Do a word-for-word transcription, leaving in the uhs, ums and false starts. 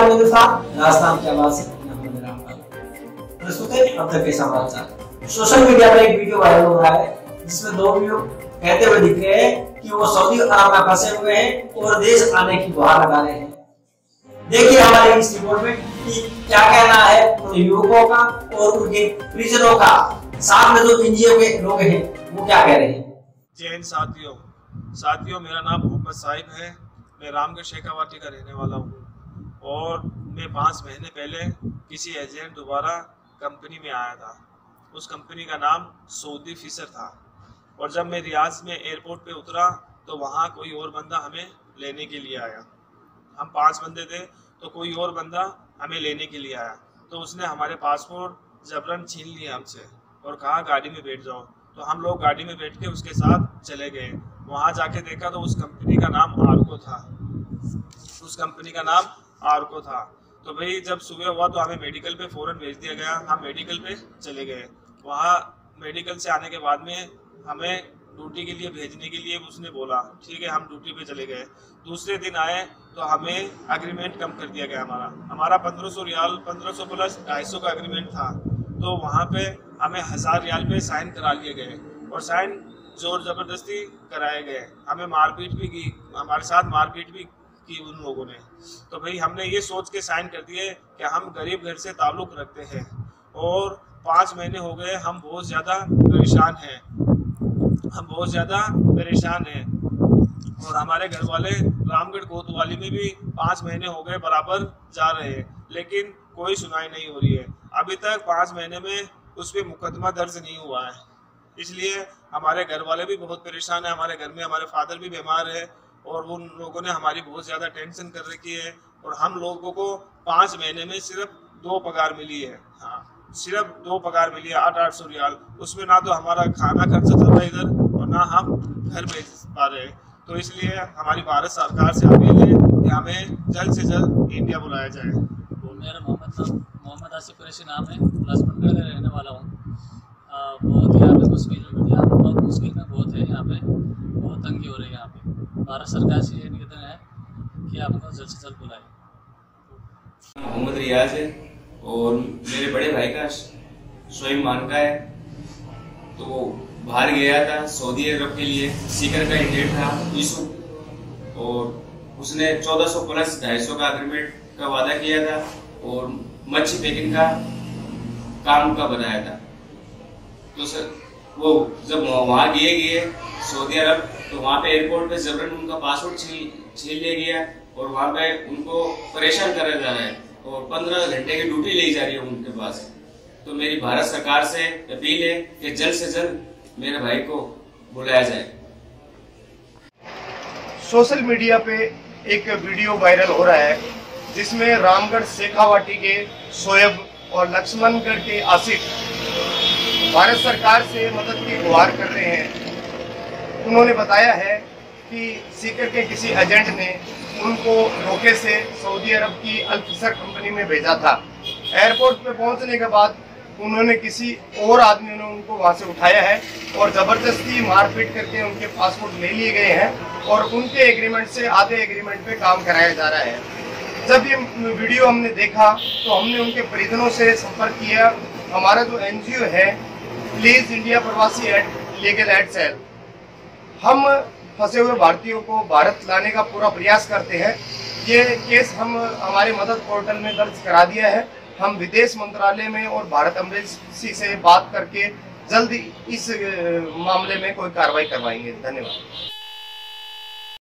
मोहम्मद इरफान, राजस्थान की आवाज से प्रस्तुत है अब तक के समाचार। सोशल मीडिया पर एक वीडियो वायरल हो रहा है जिसमें दो लोग कहते हुए दिख रहे हैं कि वो सऊदी अरब में फंसे हुए हैं और देश आने की गुहार लगा रहे हैं। देखिए हमारे इस रिपोर्ट में कि क्या कहना है उन युवकों का और उनके परिजनों का, साथ में जो एनजीओ के लोग हैं वो क्या कह रहे हैं। जय हिंद साथियों साथियों मेरा नाम मोहम्मद साहिब है। मैं रामगढ़ शेखावाटी का रहने वाला हूँ और मैं पाँच महीने पहले किसी एजेंट दोबारा कंपनी में आया था। उस कंपनी का नाम सऊदी फिशर था और जब मैं रियाज में एयरपोर्ट पे उतरा तो वहाँ कोई और बंदा हमें लेने के लिए आया। हम पांच बंदे थे तो कोई और बंदा हमें लेने के लिए आया तो उसने हमारे पासपोर्ट जबरन छीन लिया हमसे और कहा गाड़ी में बैठ जाओ। तो हम लोग गाड़ी में बैठ के उसके साथ चले गए। वहाँ जाके देखा तो उस कंपनी का नाम आर्को था उस कंपनी का नाम आर्को था। तो भाई जब सुबह हुआ तो हमें मेडिकल पे फौरन भेज दिया गया। हम मेडिकल पे चले गए। वहाँ मेडिकल से आने के बाद में हमें ड्यूटी के लिए भेजने के लिए उसने बोला ठीक है, हम ड्यूटी पे चले गए। दूसरे दिन आए तो हमें एग्रीमेंट कम कर दिया गया। हमारा हमारा पंद्रह सौ रियाल पंद्रह सौ प्लस ढाई सौ का एग्रीमेंट था। तो वहाँ पे हमें हज़ार रियाल पे साइन करा लिए गए और साइन जोर ज़बरदस्ती कराए गए। हमें मारपीट भी की, हमारे साथ मारपीट भी की उन लोगों ने। तो भाई हमने ये सोच के साइन कर दिए कि हम गरीब घर से ताल्लुक़ रखते हैं और पाँच महीने हो गए हम बहुत ज़्यादा परेशान हैं हम बहुत ज़्यादा परेशान हैं और हमारे घर वाले रामगढ़ कोतवाली में भी पाँच महीने हो गए बराबर जा रहे हैं लेकिन कोई सुनाई नहीं हो रही है। अभी तक पाँच महीने में उस पर मुकदमा दर्ज नहीं हुआ है। इसलिए हमारे घर वाले भी बहुत परेशान है। हमारे घर में हमारे फादर भी बीमार है और उन लोगों ने हमारी बहुत ज़्यादा टेंशन कर रखी है और हम लोगों को पाँच महीने में सिर्फ दो पगार मिली है। हाँ, सिर्फ दो पगार मिली है, आठ आठ सौ रियाल। उसमें ना तो हमारा खाना खर्चा चल रहा है इधर और ना हम घर भेज पा रहे हैं। तो इसलिए हमारी भारत सरकार से अपील है कि हमें जल्द से जल्द इंडिया बुलाया जाए। मेरा मोहम्मद मोहम्मद आसिफ कुरैशी नाम है, लाजमनगढ़ का रहने वाला हूँ। बहुत यहाँ पे मुश्किल यहाँ बहुत मुश्किल में बहुत है। यहाँ पे बहुत तंगी हो रही है। यहाँ पे भारत सरकार से ये निवेदन है कि आप हमको जल्द से जल्द बुलाएं। मोहम्मद रियाज है और मेरे बड़े भाई का शोएब मान का है। तो वो बाहर गया था सऊदी अरब के लिए। सीकर का एजेंट था यूसुफ और उसने चौदह सौ प्लस ढाई सौ का एग्रीमेंट का वादा किया था और मच्छी पैकिंग का काम का बनाया था। तो सर वो जब वहाँ गए गए सऊदी अरब तो वहाँ पे एयरपोर्ट पे जबरन उनका पासपोर्ट छीन छीन लिया गया और वहाँ पे उनको परेशान करा जा रहा है और पंद्रह घंटे की ड्यूटी ली जा रही है उनके पास। तो मेरी भारत सरकार से अपील है कि जल्द से जल्द मेरे भाई को बुलाया जाए। सोशल मीडिया पे एक वीडियो वायरल हो रहा है जिसमें रामगढ़ शेखावाटी के शोएब और लक्ष्मणगढ़ के आसिफ भारत सरकार से मदद की गुहार कर रहे हैं। उन्होंने बताया है कि सीकर के किसी एजेंट ने उनको धोखे से सऊदी अरब की अल फिशर कंपनी में भेजा था। एयरपोर्ट पे पहुंचने के बाद उन्होंने किसी और आदमी ने उनको वहां से उठाया है और ज़बरदस्ती मारपीट करके उनके पासपोर्ट ले लिए गए हैं और उनके एग्रीमेंट से आधे एग्रीमेंट पे काम कराया जा रहा है। जब ये वीडियो हमने देखा तो हमने उनके परिजनों से संपर्क किया। हमारा जो एनजीओ है please India Pravasi aid legal aid cell, हम फंसे हुए भारतीयों को भारत लाने का पूरा प्रयास करते हैं। ये केस हम हमारे मदद पोर्टल में दर्ज करा दिया है। हम विदेश मंत्रालय में और भारत एम्बेसी से बात करके जल्द इस मामले में कोई कार्रवाई करवाएंगे। धन्यवाद।